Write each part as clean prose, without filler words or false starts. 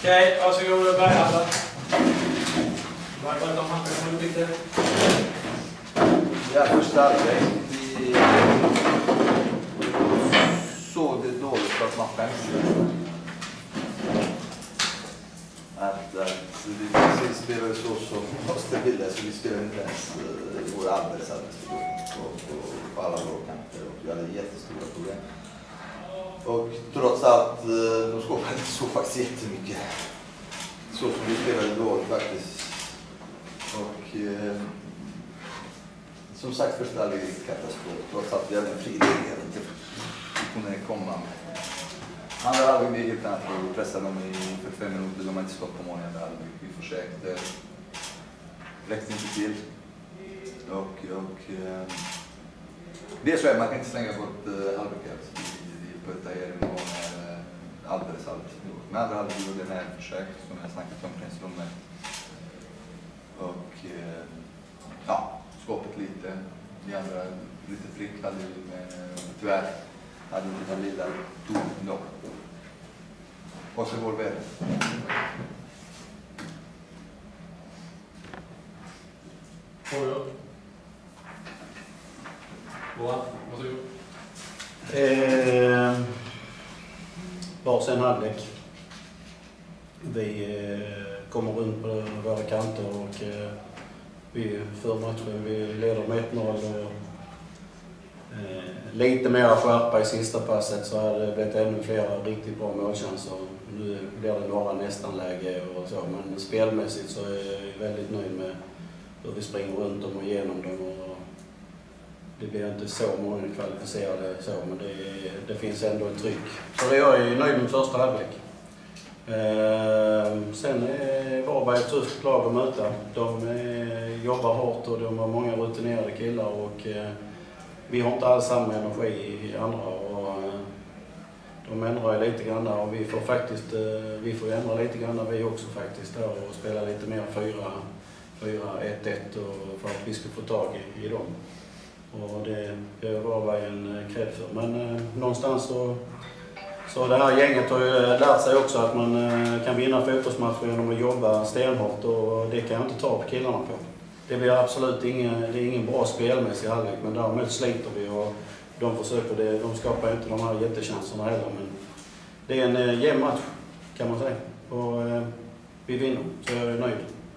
Okej, varsågod och börja då. Vad de matchen lite? Ja, första halvlek. Vi såg det dåligt för att man skäms. Att vi spelar så måste vilja så vi spelar inte ens vår alldeles på alla kanter och vi hade jättestora problem. Och trots att de skapade inte så faktiskt jättemycket. Så som vi spelade dåligt faktiskt. Och som sagt första halvlek katastrof. Trots att vi hade en fri läge inte kunde komma. Andra halvlek vi helt annat och pressade dem för 5 minuter. De har inte stått på mål i andra halvlek. Vi försökte. Räckte inte till. Och det är så att man kan inte slänga bort halvlek. På ett nivå är alldeles. Men andra halvlek gjorde det här försök som jag snackat om pressrummet. Och ja, skåpet lite. De andra lite fritt hade vi med tyvärr. Hade inte den lilla då. Och så går vi. Frågor? Varsågod. Varsin halvlek. Vi kommer runt på våra kanter och vi för matchen. Vi leder med 1-0 och lite mer skärpa i sista passet så hade det blivit ännu fler riktigt bra målchanser. Nu blir det några nästan läge och så, men spelmässigt så är jag väldigt nöjd med hur vi springer runt dem och igenom dem. Och det blir inte så många kvalificerade så, men det finns ändå ett tryck. Så jag är nöjd med första halvlek. Sen är Varberg ett tufft lag att möta. De jobbar hårt och de har många rutinerade killar och vi har inte alls samma energi i andra. Och de ändrar lite grann och vi får ändra lite grann vi också faktiskt där och spela lite mer 4-1-1 för att vi ska få tag i dem. Och det var Varberg en cred för. Men någonstans så det här gänget har ju lärt sig också att man kan vinna fotbollsmatcher genom att jobba stenhårt och det kan jag inte ta på killarna på. Det blir absolut ingen bra spelmässig halvlek, men däremot sliter vi och de skapar inte de här jättechanserna heller. Men det är en jämn match kan man säga och vi vinner så jag är nöjd.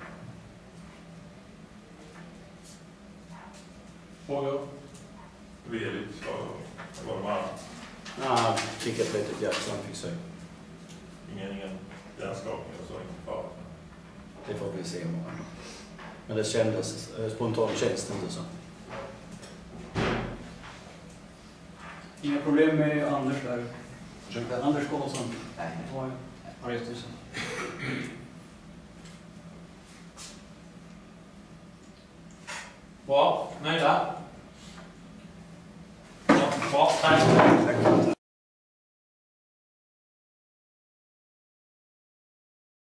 Frågor? Vi är lite skadade. Det var de här. Ja, fick ett litet hjärt som fick se. Ingen hjärnskakning och så, ingen fara. Det får vi se imorgon. Men det kändes, spontant känns det inte så. Inga problem med Anders där? Ursäkta? Anders Karlsson? Nej. Har rest sig. Bra, nöjda? Ja, bra, tack.